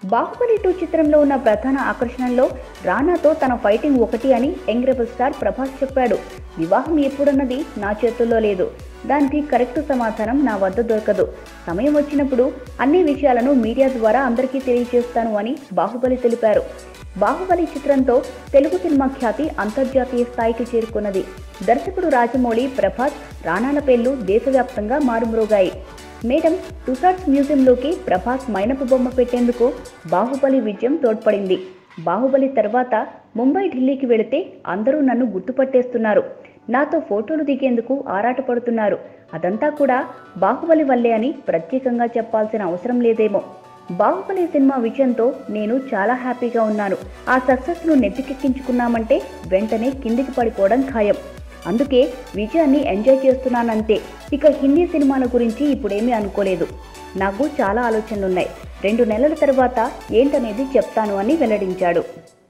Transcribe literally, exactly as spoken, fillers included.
Baahubali two చిత్రంలో ఉన్న ప్రధాన ఆకర్షణల్లో రానాతో తన ఫైటింగ్ ఒకటి అని యంగ్ రెబల్ స్టార్ ప్రభాస్ చెప్పాడు. వివాహం ఎప్పుడన్నది నా చేతుల్లో లేదు. దానికి కరెక్ట్ సమాధానం నా వద్ద దొరకదు. సమయం వచ్చినప్పుడు అన్ని విషయాలను మీడియా ద్వారా అందరికీ తెలియజేస్తాను అని బాహుబలి తెలిపారు. బాహుబలి చిత్రంతో తెలుగు సినిమా ఖ్యాతి అంతర్జాతీయ స్థాయికి చేరుకున్నది. దర్శకుడు రాజమౌళి, ప్రభాస్, రానాల పేర్లు దేశవ్యాప్తంగా మారుమ్రోగాయి. మేడం టుసాట్స్ మ్యూజియంలోకి ప్రభాస్ మైనపు బొమ్మ పెట్టేందుకు బాహుబలి విజయం తోడ్పడింది. బాహుబలి తర్వాత ముంబై, ఢిల్లీకి వెళితే అందరూ నన్ను గుర్తుపట్టేస్తున్నారు. నాతో ఫోటోలు దిగేందుకు ఆరాటపడుతున్నారు. అదంతా కూడా బాహుబలి వల్లే అని ప్రత్యేకంగా చెప్పాల్సిన అవసరం లేదేమో. బాహుబలి సినిమా విజయంతో నేను చాలా హ్యాపీగా ఉన్నాను. ఆ సక్సెస్ను నెత్తికెక్కించుకున్నామంటే వెంటనే కిందికి పడిపోవడం ఖాయం. అందుకే విజయాన్ని ఎంజాయ్ చేస్తున్నానంతే. ఇక హిందీ సినిమాల గురించి ఇప్పుడేమీ అనుకోలేదు. నాకు చాలా ఆలోచనలున్నాయి. రెండు నెలల తర్వాత ఏంటనేది చెప్తాను అని వెల్లడించాడు.